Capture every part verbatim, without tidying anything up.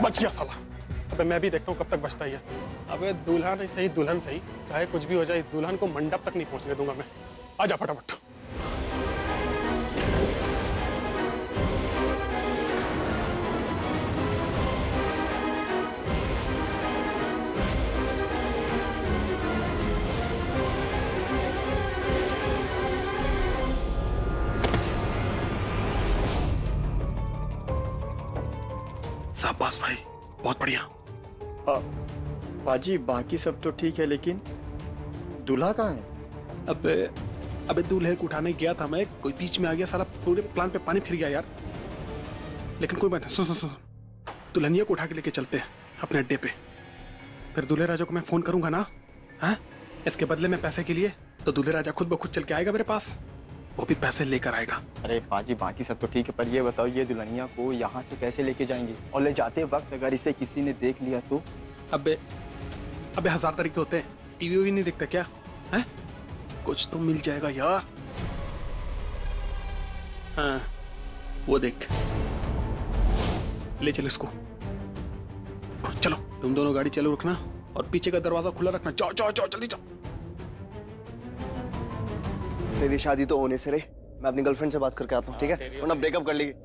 बच गया साला। अबे मैं भी देखता हूँ कब तक बचता ही है। अबे दूल्हा नहीं सही, दुल्हन सही, चाहे कुछ भी हो जाए, इस दुल्हन को मंडप तक नहीं पहुंचने दूंगा मैं। आजा फटाफट। शाबाश भाई, बहुत बढ़िया। बाजी बाकी सब तो ठीक है, लेकिन दूल्हा कहाँ है? अबे अबे दूल्हे को उठाने गया था मैं, कोई बीच में आ गया, सारा पूरे प्लान पे पानी फिर गया यार। लेकिन कोई बात नहीं, सुन सुन सुन, दुल्हनिया को उठा के लेके चलते हैं अपने अड्डे पे। फिर दूल्हे राजा को मैं फोन करूंगा ना, हाँ, इसके बदले में पैसे के लिए, तो दूल्हे राजा खुद ब खुद चल के आएगा मेरे पास, वो भी पैसे लेकर आएगा। अरे बाजी बाकी सब तो ठीक है, पर ये बताओ ये दुल्हनिया को यहाँ से कैसे लेके जाएंगे? और ले जाते वक्त अगर इसे किसी ने देख लिया तो? अबे अबे हजार तरीके होते हैं, टीवी भी नहीं दिखता क्या है? कुछ तो मिल जाएगा यार। हाँ वो देख, ले चल इसको। चलो तुम दोनों गाड़ी चालू रखना और पीछे का दरवाजा खुला रखना। जाओ जाओ जाओ जल्दी जाओ। तेरी शादी तो होने से रही, मैं अपनी गर्लफ्रेंड से बात करके आता हूँ, ठीक है? वरना ब्रेकअप कर लेगी।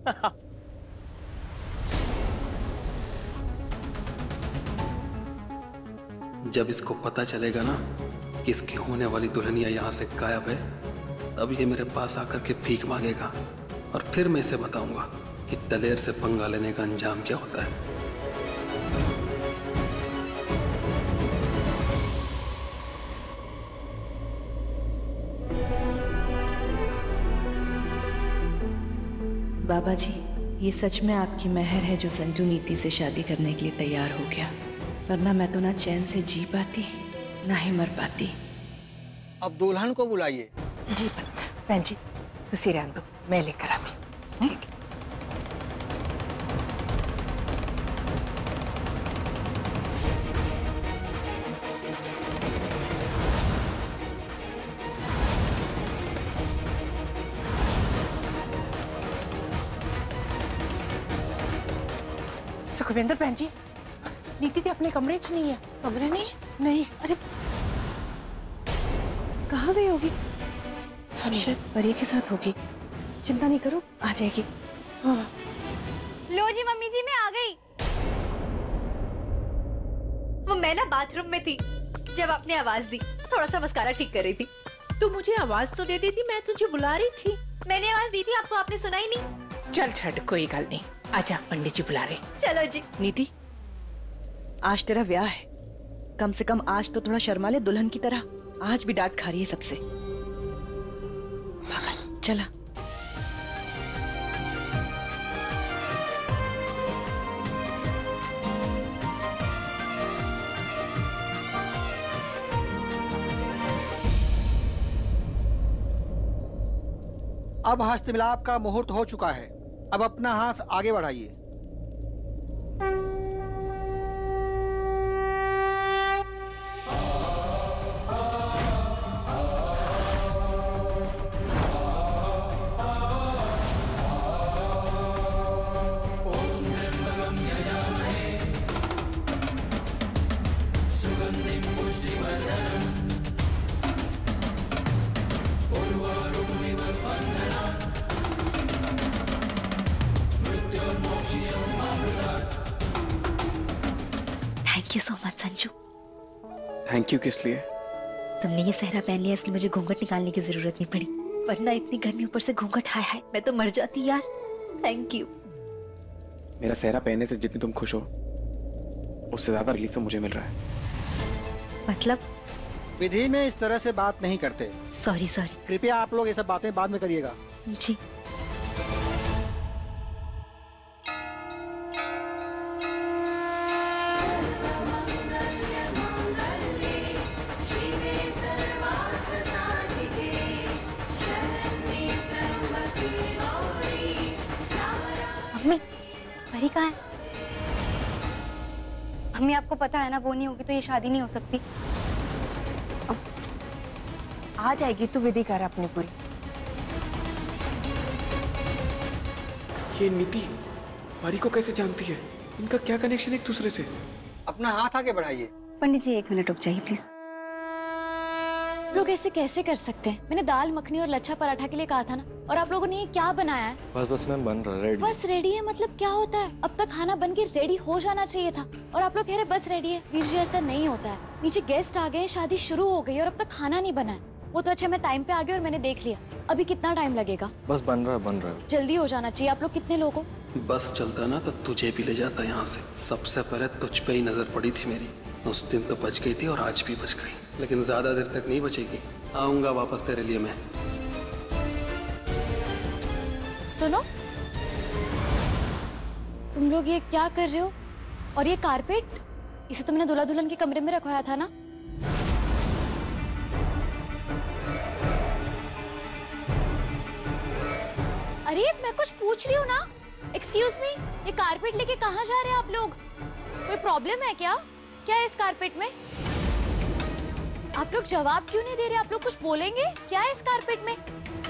जब इसको पता चलेगा ना कि इसकी होने वाली दुल्हनिया यहाँ से गायब है, तब ये मेरे पास आकर के भीख मांगेगा और फिर मैं इसे बताऊंगा कि दलेर से पंगा लेने का अंजाम क्या होता है। बाबा जी, ये सच में आपकी मेहर है जो संजू नीति से शादी करने के लिए तैयार हो गया, वरना मैं तो ना चैन से जी पाती ना ही मर पाती। अब दुल्हन को बुलाइए। जी बहन जी, तुसी रहने दो, मैं लेकर आती हूँ। ठीक है। सुखविंदर बहन जी, नीति तो अपने कमरे च नहीं है। कमरे नहीं? नहीं। अरे कहाँ गई होगी? शायद परी के साथ होगी। चिंता नहीं करो, आ जाएगी। हाँ। लो जी मम्मी जी, मैं आ गई। वो मैं ना बाथरूम में थी जब आपने आवाज दी, थोड़ा सा मस्कारा ठीक कर रही थी। तू मुझे आवाज तो दे देती, मैं तुझे बुला रही थी। मैंने आवाज दी थी, आपको आपने सुना ही नहीं। चल छड़, कोई गल नहीं, आजा, पंडित जी बुला रहे। चलो जी। नीति, आज तेरा ब्याह है, कम से कम आज तो थोड़ा शर्मा ले दुल्हन की तरह। आज भी डांट खा रही है सबसे। चला। अब हस्त मिलाप का मुहूर्त हो चुका है, अब अपना हाथ आगे बढ़ाइए। Thank you so much Sanju. Thank you किस लिए? तुमने ये सहरा पहन लिया इसलिए मुझे घूंघट निकालने की जरूरत नहीं पड़ी, वरना इतनी गर्मी ऊपर से घूंघट, हाय हाय मैं तो मर जाती यार। Thank you. मेरा सहरा पहनने से जितनी तुम खुश हो, उससे ज्यादा रिलीफ तो मुझे मिल रहा है। मतलब? विधि में इस तरह से बात नहीं करते। Sorry sorry. कृपया आप लोग ये सब बातें बाद में करिएगा। जी। मम्मी, परी कहाँ है? मम्मी आपको पता है ना, वो नहीं होगी तो ये शादी नहीं हो सकती। आ जाएगी, तू विधि कर अपनी पूरी। ये नीति परी को कैसे जानती है? इनका क्या कनेक्शन एक दूसरे से? अपना हाथ आगे बढ़ाइए। पंडित जी एक मिनट रुक जाइए प्लीज। लोग ऐसे कैसे कर सकते हैं? मैंने दाल मखनी और लच्छा पराठा के लिए कहा था ना, और आप लोगों ने ये क्या बनाया है? बस बस मैं बन रहा रेडी। बस रेडी है मतलब क्या होता है? अब तक खाना बन के रेडी हो जाना चाहिए था, और आप लोग कह रहे बस रेडी है। वीर जी ऐसा नहीं होता है। नीचे गेस्ट आ गए, शादी शुरू हो गई और अब तक खाना नहीं बना है। वो तो अच्छा मैं टाइम पे आ गई और मैंने देख लिया। अभी कितना टाइम लगेगा? बस बन रहा बन रहा जल्दी हो जाना चाहिए। आप लोग कितने लोग हो? बस चलता ना तो तुझे भी ले जाता यहाँ से। सबसे पहले तुझ पे ही नजर पड़ी थी मेरी। उस दिन तो बच गई थी और आज भी बच गई, लेकिन ज्यादा देर तक नहीं बचेगी। आऊंगा वापस तेरे लिए मैं। सुनो, तुम लोग ये क्या कर रहे हो? और ये कारपेट, इसे तुमने दूल्हा दुल्हन के कमरे में रखवाया था ना? अरे मैं कुछ पूछ रही हूँ ना। एक्सक्यूज मी, ये कारपेट लेके कहाँ जा रहे हैं आप लोग? कोई प्रॉब्लम है क्या? क्या है इस कारपेट में? आप लोग जवाब क्यों नहीं दे रहे? आप लोग कुछ बोलेंगे? क्या है इस कारपेट में?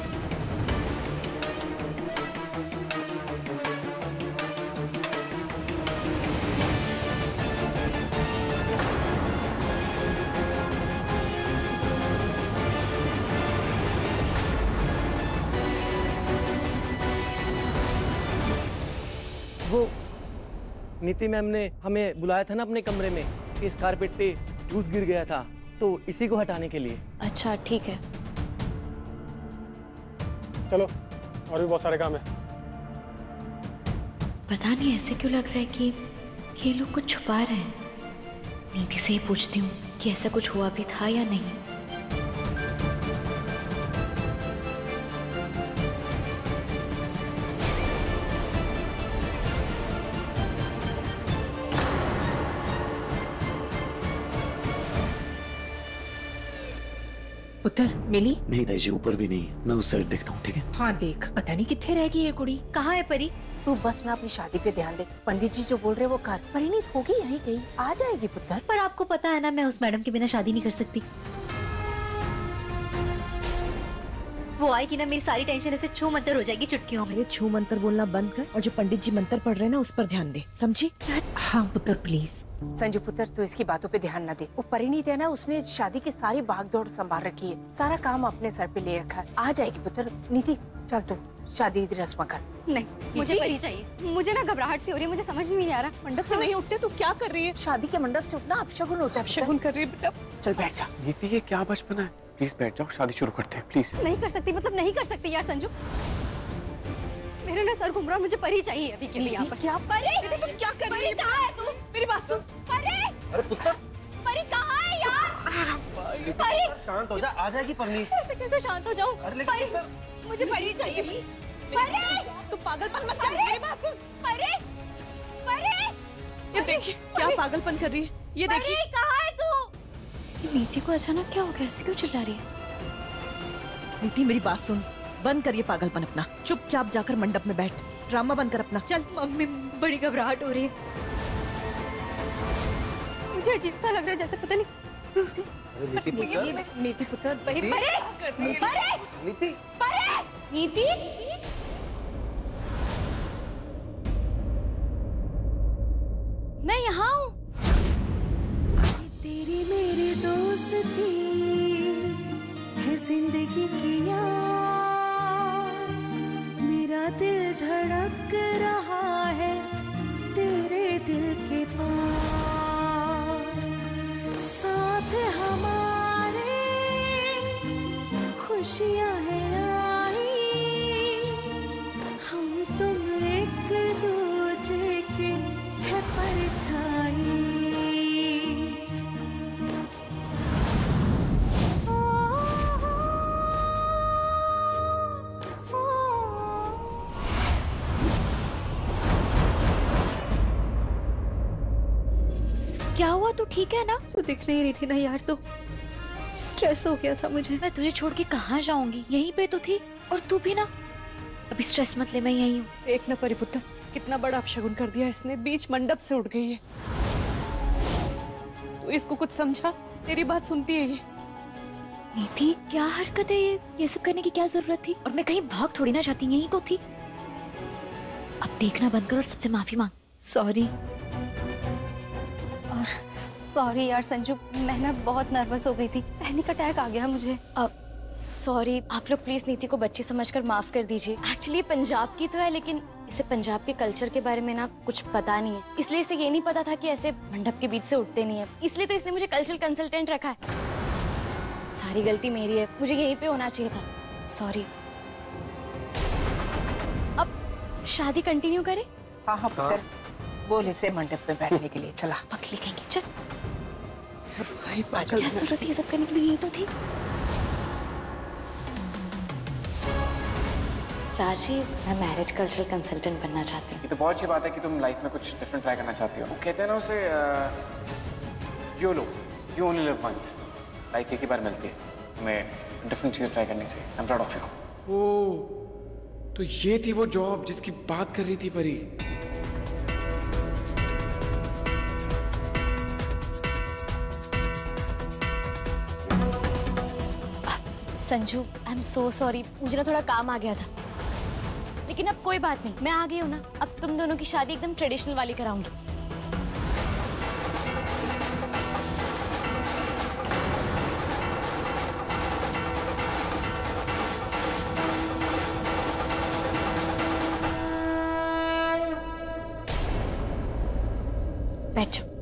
वो नीति मैम ने हमें बुलाया था ना अपने कमरे में कि इस कारपेट पे जूस गिर गया था, तो इसी को हटाने के लिए। अच्छा ठीक है। चलो, और भी बहुत सारे काम है। पता नहीं ऐसे क्यों लग रहा है कि ये लोग कुछ छुपा रहे हैं। नीति से ही पूछती हूँ कि ऐसा कुछ हुआ भी था या नहीं। पुत्र मिली? नहीं ताई जी, ऊपर भी नहीं। मैं उस साइड देखता हूँ, ठीक है? हाँ देख, पता नहीं कितने रह गई ये कुड़ी। कहाँ है परी? तू बस ना अपनी शादी पे ध्यान दे। पंडित जी जो बोल रहे वो कर। परिणीत होगी यहीं गई, आ जाएगी पुत्र। पर आपको पता है ना मैं उस मैडम के बिना शादी नहीं कर सकती। वो आएगी ना, मेरी सारी टेंशन ऐसे छू मंतर हो जाएगी चुटकियों में। अरे छू मंतर बोलना बंद कर और जो पंडित जी मंत्र पढ़ रहे हैं ना उस पर ध्यान दे, समझी? हाँ पुत्र प्लीज। संजू पुत्र तू इसकी बातों पे ध्यान न दे। वो परिणीत है ना, उसने शादी की सारी भागदौड़ संभाल रखी है, सारा काम अपने सर पे ले रखा है। आ जाएगी पुत्र। नीति चल तू शादी की रस्म कर। नहीं मुझे परी चाहिए। मुझे ना घबराहट सी हो रही है, मुझे समझ में नहीं आ रहा। मंडप से नहीं उठते, तू क्या कर रही है? शादी के मंडप से उठना अपशगुन होता है। अपशगुन कर रही है बेटा। चल बैठ जा। नीति ये क्या बचपना है? प्लीज बैठ जाओ, शादी शुरू करते हैं प्लीज। नहीं कर सकती मतलब नहीं कर सकती यार संजू। मेरा ना सर घूम रहा, मुझे परी चाहिए अभी के लिए यहाँ पर। क्या परी? तुम क्या कर रही है? कहाँ है तू? मेरी बात सुन। परी! अरे पुत्र, परी कहाँ है यार? परी! शांत हो जा, आ जाएगी परनीत। ऐसे कैसे शांत हो जाऊँ? परी, मुझे परी चाहिए प्लीज। परी! तू पागलपन मत कर। मेरी बात सुन। परी! परी! ये देखिए क्या पागलपन कर रही है। ये देखिए। परी कहाँ है तू? नीति को अचानक क्या हो गया? ऐसे क्यों चिल्ला रही है? नीति मेरी बात सुन, बंद कर ये पागलपन अपना। चुपचाप जाकर मंडप में बैठ, ड्रामा बंद कर अपना। चल। मम्मी बड़ी घबराहट हो रही है। मुझे अजीब सा लग रहा है, जैसे पता नहीं। नीति पुत्र, नीति पुत्र। परी! परी! परी! नीति परी! नीति मैं यहाँ हूँ। तेरी मेरी दोस्ती है जिंदगी की आस, मेरा दिल धड़क रहा है तेरे दिल के पास। साथ हमारे खुशियाँ हैं आई, हम तुम एक दूजे के है परछाई। क्या हुआ? तू ठीक है ना? तू दिख नहीं रही थी ना यार, तो स्ट्रेस हो गया था मुझे। मैं तुझे छोड़ के कहाँ जाऊंगी? यहीं पे तो थी। और तू भी ना, अभी स्ट्रेस मत ले, मैं यहीं हूँ। एक ना परिपुत्र, कितना बड़ा अपशगुन कर दिया इसने। बीच मंडप से उठ गई है। तू इसको कुछ समझा? तेरी बात सुनती है ये। नीति क्या हरकत है ये? ये सब करने की क्या जरूरत थी? और मैं कहीं भाग थोड़ी ना जाती, यहीं तो थी। अब देखना बंद कर और सबसे माफी मांग। सॉरी। यार सॉरी यार संजू, मैं ना बहुत नर्वस हो गई थी, पैनिक अटैक आ गया मुझे। अब सॉरी, आप लोग प्लीज नीति को बच्ची समझकर माफ कर दीजिए। एक्चुअली पंजाब की तो है, लेकिन इसे पंजाब के कल्चर के बारे में ना कुछ पता नहीं है, इसलिए इसे ये नहीं पता था कि ऐसे मंडप के बीच से उठते नहीं है, इसलिए तो इसने मुझे कल्चरल कंसल्टेंट रखा है। सारी गलती मेरी है, मुझे यहीं पे होना चाहिए था, सॉरी। अब शादी कंटिन्यू करें? हाँ हाँ पुत्र, बोल इसे मंडप पे बैठने के लिए। चला पगली कहेंगे, चल। क्या जरूरत है सब करने के लिए, यही तो थी। राजीव, मैं मैरिज कल्चरल कंसल्टेंट बनना चाहती हूँ। ये तो बहुत अच्छी बात है कि तुम लाइफ में कुछ डिफरेंट ट्राई करना चाहती हो। वो कहते हैं ना उसे, YOLO, you only live once. Life एक ही बार मिलती है, हमें डिफरेंट चीज़ें ट्राई करनी चाहिए। I am proud of you. Oh, तो ये थी वो जॉब जिसकी बात कर रही थी Pari. Sanju, I am so sorry, मुझे ना थोड़ा काम आ गया था, लेकिन अब कोई बात नहीं, मैं आ गई हूँ ना। अब तुम दोनों की शादी एकदम ट्रेडिशनल वाली कराऊंगी। बैठ जाओ।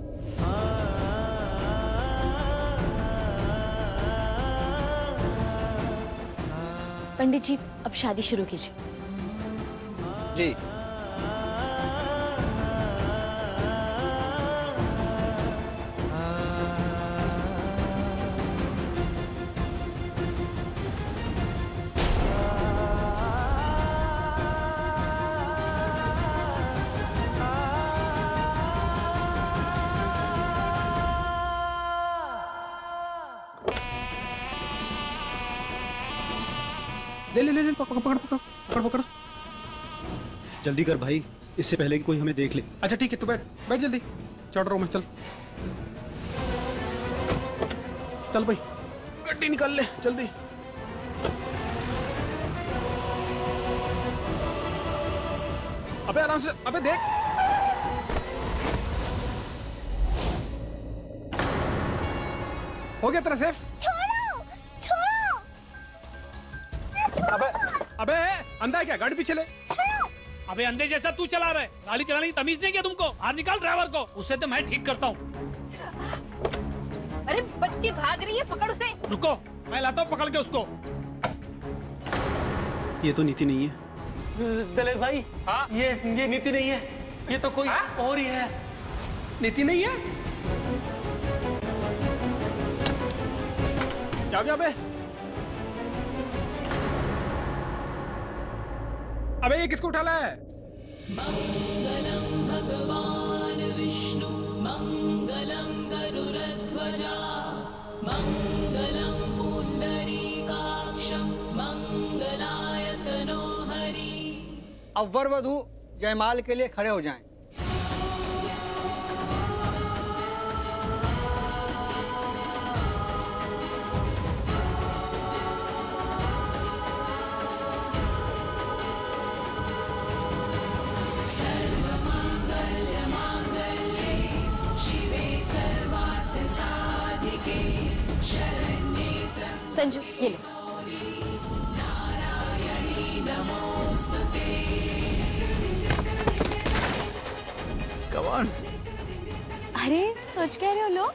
पंडित जी, अब शादी शुरू कीजिए। जी। ले ले ले ले पकड़ पकड़ पकड़ पकड़ पकड़। जल्दी कर भाई, इससे पहले कि कोई हमें देख ले। अच्छा ठीक है, तू बैठ बैठ जल्दी, चढ़ रहा हूँ मैं। चल चल भाई, गड्डी निकाल ले जल्दी। अबे आराम से, अबे देख। हो गया तेरा सेफ? छोड़ो, छोड़ो। अबे अबे अंधा है क्या? गाड़ी पीछे ले। अबे अंधे जैसा तू चला रहा है, गाड़ी चलाने की तमीज नहीं क्या तुमको? बाहर निकाल ड्राइवर को, उससे तो मैं ठीक करता हूँ। अरे बच्ची भाग रही है, पकड़ उसे। रुको, मैं लाता हूँ पकड़ के उसको। ये तो नीति नहीं है। दलेर भाई, हाँ? ये ये नीति नहीं है, ये तो कोई हाँ? और ही है। नीति नहीं है? क्या हो गया बे? अबे ये किसको उठा लाया है? मंगलम भगवान विष्णु मंगलम गरुड़ध्वजा मंगलम पुंडरीकाक्षं मंगलाय तनोहरि। अब वर वधू जयमाल के लिए खड़े हो जाएं। संजू, ये लो। Come on. अरे सोच कह रहे हो लो।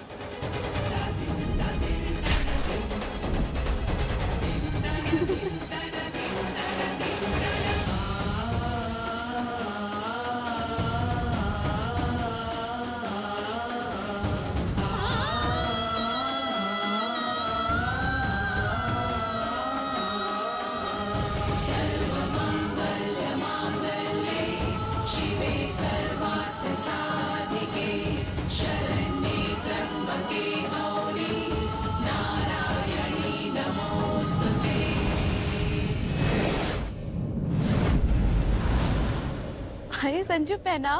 अरे संजू पहनाओ।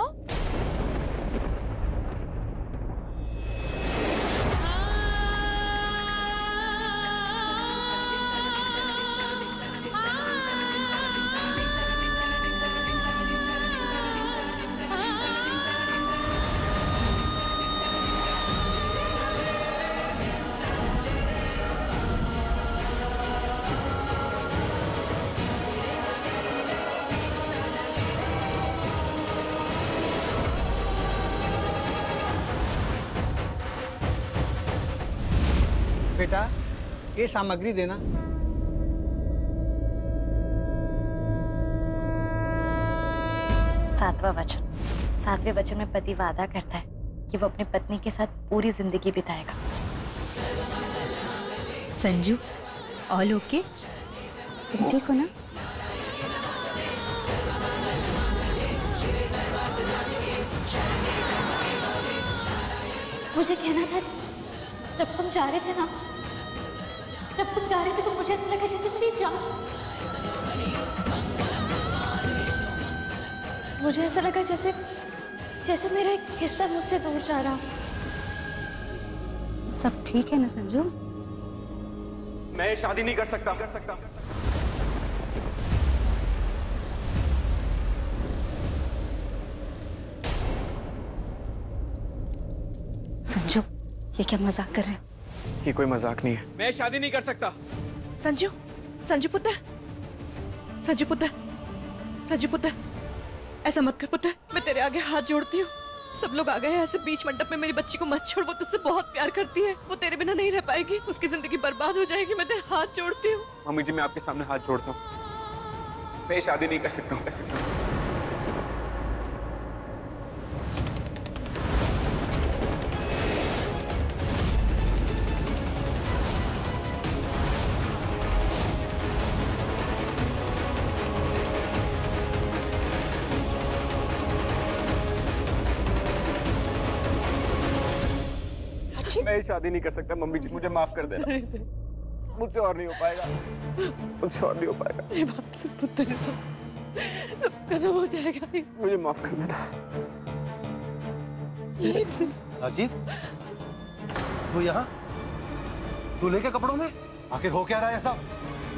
बेटा ये सामग्री देना। सातवां वचन। सातवें वचन में पति वादा करता है कि वो अपनी पत्नी के साथ पूरी जिंदगी बिताएगा। Sanju, all okay? तुम ठीक हो ना? मुझे कहना था, जब तुम जा रहे थे ना, जब तुम जा रहे थे तो मुझे ऐसा लगा जैसे मेरी जान, मुझे ऐसा लगा जैसे जैसे मेरा एक हिस्सा मुझसे दूर जा रहा। सब ठीक है ना संजू? मैं शादी नहीं कर सकता कर सकता संजू, ये क्या मजाक कर रहे हो? ये कोई मजाक नहीं है। मैं शादी नहीं कर सकता। संजू, संजू पुत्र, संजू पुत्र, संजू पुत्र, ऐसा मत कर पुत्र, मैं तेरे आगे हाथ जोड़ती हूँ। सब लोग आ गए हैं, ऐसे बीच मंडप में मेरी बच्ची को मत छोड़। वो तुझसे बहुत प्यार करती है, वो तेरे बिना नहीं रह पाएगी, उसकी जिंदगी बर्बाद हो जाएगी। मैं तेरे हाथ जोड़ती हूँ। मम्मी जी, मैं आपके सामने हाथ जोड़ता हूँ। मैं शादी नहीं कर सकता हूँ, कर सकता हूँ। मैं शादी नहीं कर सकता मम्मी जी, मुझे माफ कर देना। मुझसे और नहीं हो पाएगा, मुझसे और नहीं हो पाएगा। ये बात सुन पुत्र, सब सब खत्म हो जाएगा। मुझे माफ कर देना। राजीव, तू यहाँ दूल्हे के कपड़ों में? आखिर हो क्या रहा है सब?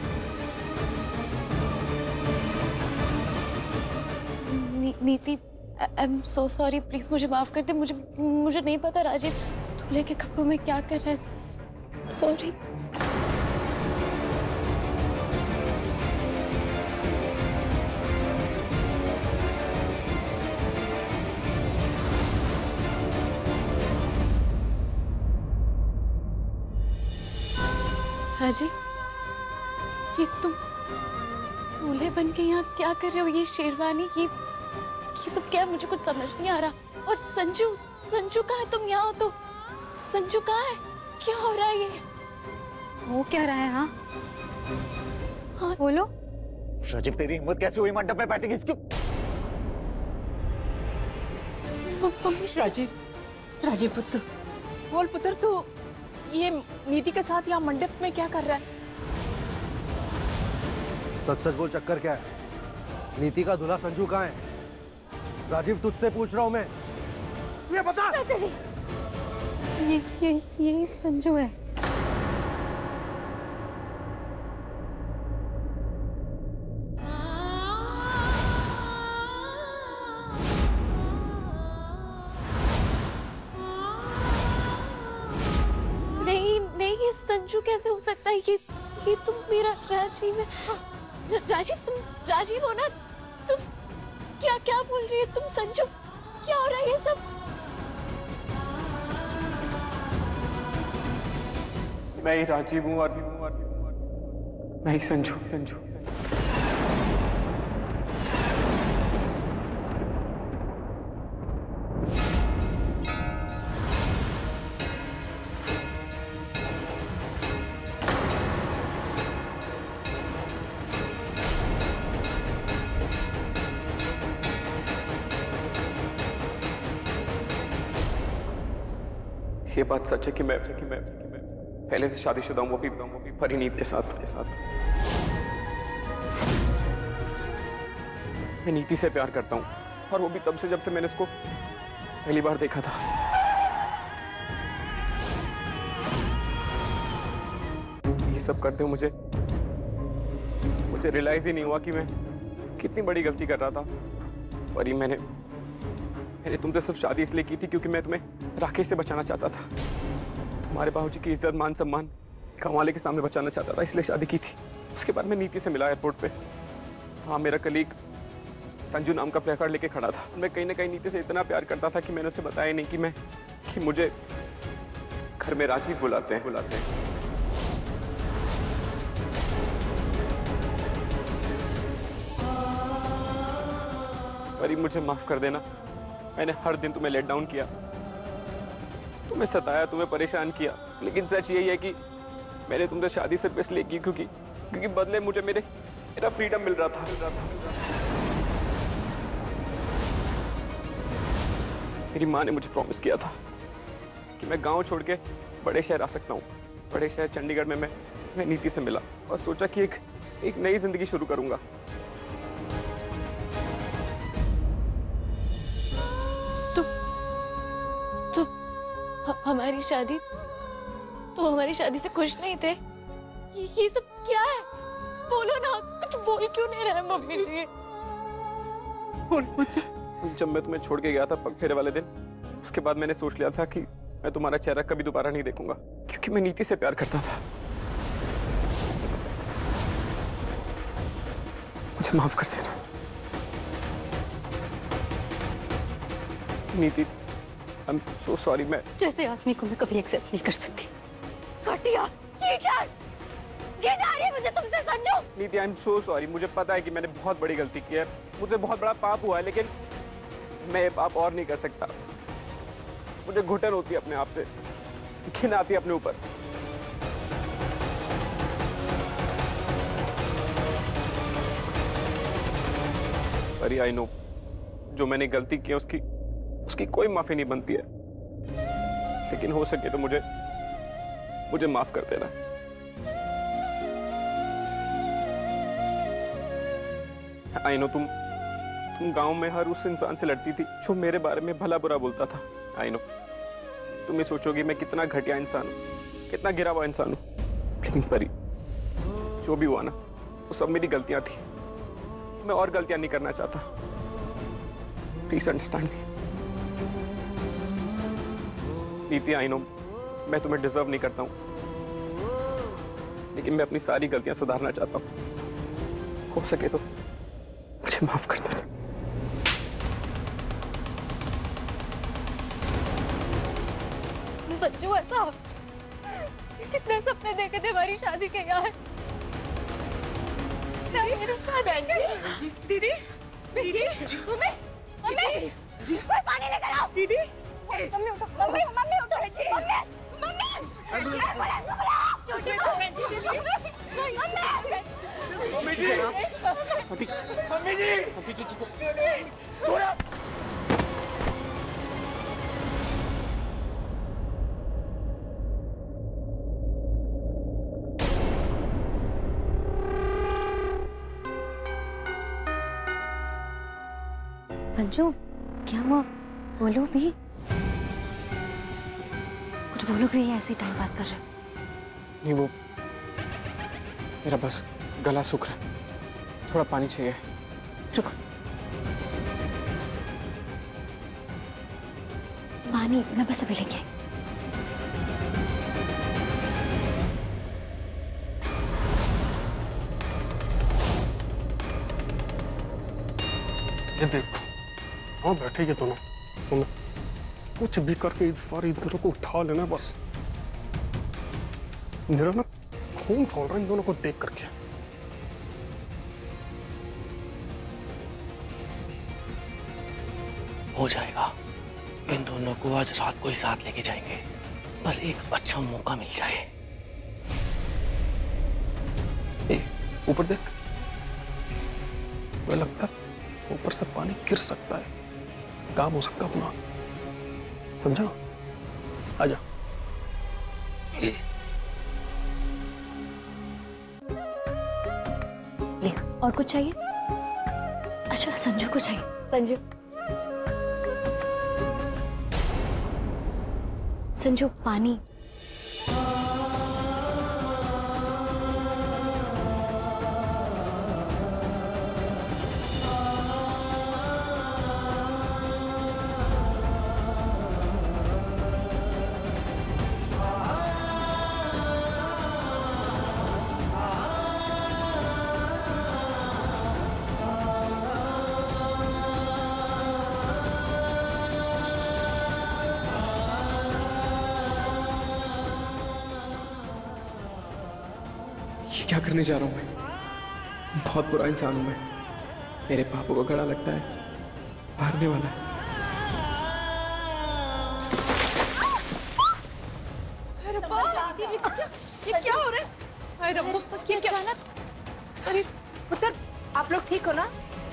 नी, Niti, I am so sorry, please मुझे माफ कर दे। मुझे मुझे नहीं पता राजीव दूल्हे के कपड़ों में क्या कर रहा है। सॉरी। राजीव, ये तुम दूल्हे बन के यहाँ क्या कर रहे हो? ये शेरवानी, ये ये सब क्या है? मुझे कुछ समझ नहीं आ रहा। और संजू, संजू कहाँ है? तुम यहाँ हो तो संजू कहाँ है? क्या हो रहा है ये? वो क्या रहा है? हाँ हाँ बोलो। राजीव, तेरी हिम्मत कैसे हुई मंडप में बैठेगी? इसको राजीव, राजीव पुत्र, बोल पुत्र, तू ये नीति के साथ यहाँ मंडप में क्या कर रहा है? सच सच बोल, चक्कर क्या है? नीति का दूल्हा संजू कहाँ है? राजीव, तुझसे पूछ रहा हूँ मैं। ये बता। ये ये ये संजू है। नहीं नहीं, ये संजू कैसे हो सकता है? ये ये तुम मेरा राजीव है। राजीव, तुम राजीव हो ना? तुम क्या क्या बोल रही है तुम? संजू, क्या हो रहा है ये सब? मैं ही राजीव हूँ और मैं ही संजू संजू ये बात सच है कि मैं कि मैं कि मैं पहले से शादीशुदा हूँ, वो भी वो भी परिणीत के साथ के साथ। मैं नीति से प्यार करता हूँ, और वो भी तब से जब से मैंने उसको पहली बार देखा था। ये सब करते हुए मुझे मुझे रियलाइज ही नहीं हुआ कि मैं कितनी बड़ी गलती कर रहा था। परी, मैंने मैंने तुमसे सिर्फ शादी इसलिए की थी क्योंकि मैं तुम्हें राकेश से बचाना चाहता था। तुम्हारे बाबूजी की इज्जत, मान सम्मान कमाले के सामने बचाना चाहता था, इसलिए शादी की थी। उसके बाद मैं नीति से मिला एयरपोर्ट पे। हाँ, मेरा कलीग संजू नाम का प्लेकार्ड लेके खड़ा था। मैं कहीं ना कहीं नीति से इतना प्यार करता था कि मैंने उसे बताया नहीं कि मैं कि मुझे घर में राजीव बुलाते हैं बुलाते हैं परी मुझे माफ कर देना। मैंने हर दिन तुम्हें लेट डाउन किया, तुम्हें सताया, तुम्हें परेशान किया, लेकिन सच यही है कि मैंने तुमसे शादी सिर्फ इसलिए की क्योंकि क्योंकि बदले मुझे मेरे मेरा फ्रीडम मिल रहा था। मेरी माँ ने मुझे प्रॉमिस किया था कि मैं गांव छोड़ के बड़े शहर आ सकता हूँ। बड़े शहर चंडीगढ़ में मैं मैं नीति से मिला और सोचा कि एक एक नई जिंदगी शुरू करूंगा। तो तो ह- हमारी शादी तो हमारी शादी से खुश नहीं थे? ये, ये सब क्या है? बोलो ना, कुछ बोल क्यों नहीं रहे मम्मी जी? जब मैं तुम्हें छोड़ के गया था पग फेरे वाले दिन, उसके बाद मैंने सोच लिया था कि मैं तुम्हारा चेहरा कभी दोबारा नहीं देखूंगा, क्योंकि मैं नीति से प्यार करता था। मुझे माफ कर देना Niti. I am so sorry. मैं जैसे आदमी को मैं कभी एक्सेप्ट नहीं कर सकती। घटिया, चीटर, घिन आ रही है मुझे तुमसे संजू। नीति आई एम सो सॉरी। मुझे पता है कि मैंने बहुत बड़ी गलती की है, मुझे बहुत बड़ा पाप हुआ है, लेकिन मैं ये पाप और नहीं कर सकता। मुझे घुटन होती है अपने आप से, घिन आती है अपने ऊपर। अरे आई नो, जो मैंने गलती की है उसकी उसकी कोई माफी नहीं बनती है, लेकिन हो सके तो मुझे मुझे माफ कर देना। आई नो तुम तुम गांव में हर उस इंसान से लड़ती थी जो मेरे बारे में भला बुरा बोलता था। आई नो तुम ये सोचोगी मैं कितना घटिया इंसान हूँ, कितना गिरा हुआ इंसान हूँ, लेकिन परी जो भी हुआ ना वो सब मेरी गलतियां थी। मैं और गलतियां नहीं करना चाहता, प्लीज अंडरस्टैंड मी। नीति आई नो मैं तुम्हें डिजर्व नहीं करता हूं, लेकिन मैं अपनी सारी गलतियां सुधारना चाहता हूं। हो सके तो मुझे माफ कर देना। सच्चू ऐसा कितने सपने देखे थे हमारी शादी के यार। बहन जी, दीदी, दीदी, मम्मी, मम्मी, कोई पानी लेकर आओ। दीदी, मम्मी उठो, मम्मी, मम्मी उठो, मम्मी, मम्मी, छोटी बहन जी, mummy, mummy ji, mummy ji, थोड़ा संजू, क्या हुआ? बोलो भी, कुछ बोलो भी, ऐसे टाइम पास कर रहे। नहीं वो मेरा बस गला सूख रहा है, थोड़ा पानी चाहिए। रुको, पानी मैं बस अभी लेके आई। ये देखो, हाँ बैठे ये दोनों, तुम कुछ भी करके इस बार इन दोनों को उठा लेना बस। मेरा ना खून खौल रहा है इन दोनों को देख करके। हो जाएगा, इन दोनों को आज रात को ही साथ लेके जाएंगे, बस एक अच्छा मौका मिल जाए। ए, ऊपर देख, मुझे लगता है ऊपर से पानी गिर सकता है, काम हो सकता अपना, समझा? आजा। ले, और कुछ चाहिए? अच्छा संजू को चाहिए। संजू, संजू पानी। क्या करने जा रहा हूं मैं? बहुत बुरा इंसान हूं मैं। मेरे पापों को गड़ा लगता है, भरने वाला है। अरे रब्बा, ये क्या ये क्या हो रहा है? अरे रब्बा, ये क्या? अरे पुत्र, आप लोग ठीक हो ना?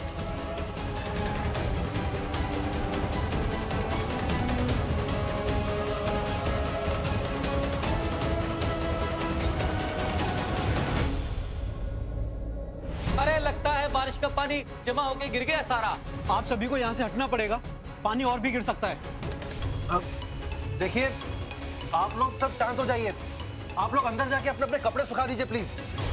अरे लगता है बारिश का पानी जमा होके गिर गया सारा। आप सभी को यहाँ से हटना पड़ेगा, पानी और भी गिर सकता है। अब देखिए, आप लोग सब शांत हो जाइए। आप लोग अंदर जाके अपने अपने कपड़े सुखा दीजिए प्लीज।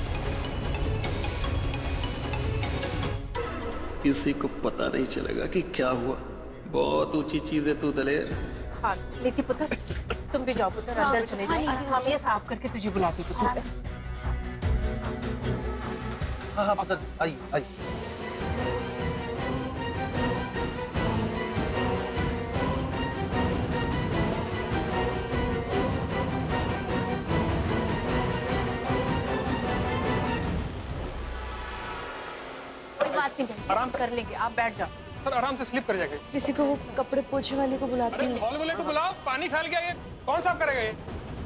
किसी को पता नहीं चलेगा कि क्या हुआ। बहुत ऊंची चीज है तू दलेर। हाँ नीति पुत्र, तुम भी जाओ पुत्र, अंदर चले जाओ। हम ये साफ करके तुझे बुलाती पुत्र। हाँ हाँ पुत्र, आइए आइए। कोई बात नहीं, आराम कर लेंगे, आप बैठ जाओ। सर आराम से स्लिप कर जाएगा। किसी को वो कपड़े पोछे वाले को बुलाती हूँ। हॉल वाले को बुलाओ, पानी फैल गया, ये कौन साफ करेगा ये?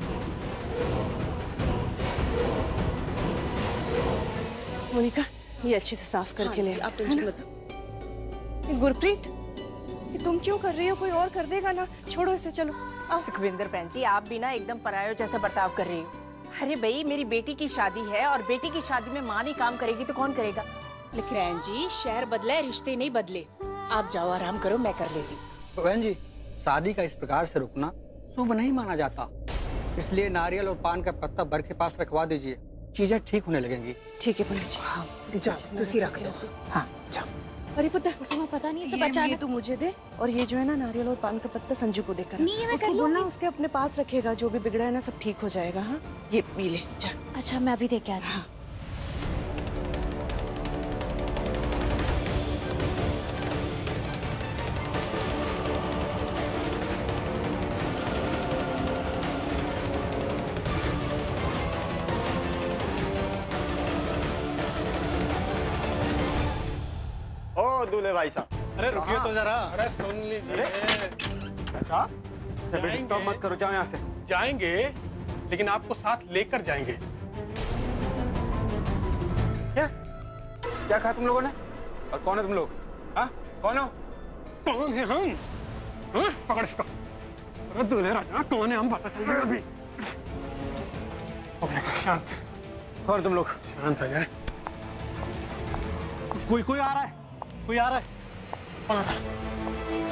मोनिका, ये अच्छे से साफ करके ले। आप टेंशन मत। गुरप्रीत, ये तुम क्यों कर रही हो? कोई और कर देगा ना, छोड़ो इसे, चलो। सुखविंदर बहन जी, आप भी ना एकदम परायों जैसा बर्ताव कर रही हो। अरे भाई, मेरी बेटी की शादी है और बेटी की शादी में माँ नहीं काम करेगी तो कौन करेगा? लेकिन बहन जी, शहर बदले, रिश्ते नहीं बदले। आप जाओ, आराम करो, मैं कर लेती। तो बहन जी, शादी का इस प्रकार से रुकना शुभ नहीं माना जाता, इसलिए नारियल और पान का पत्ता बर के पास रखवा दीजिए, चीजें ठीक होने लगेंगी। ठीक है पंडित जी। हाँ, जाओ, तुसी रख दो। हाँ जाओ। अरे पुत्र, तुम्हें पता नहीं, ये, ये तू मुझे दे, और ये जो है ना नारियल और पान का पत्ता संजू को देकर। नहीं, मैं कर बोलना उसके अपने पास रखेगा, जो भी बिगड़ा है ना सब ठीक हो जाएगा। हाँ, ये पी ले जा। अच्छा, मैं अभी देख के आती हूँ। ओ दूल्हे भाई साहब। अरे रुकिए तो जरा। अरे सुन लीजिए। अच्छा, जाएंगे, मत करो, जाओ यहाँ से। जाएंगे, लेकिन आपको साथ लेकर जाएंगे। क्या क्या कहा तुम लोगों ने? और कौन है तुम लोग? हाँ, कौन हो? कौन है हम? हाँ? पकड़ इसको। अरे दूल्हे राजा कौन है हम, पता चल जाएगा अभी। शांत। और तुम लोग शांत हो जाए। कोई कोई आ रहा है, कोई आ रहा है। कौन आ रहा है?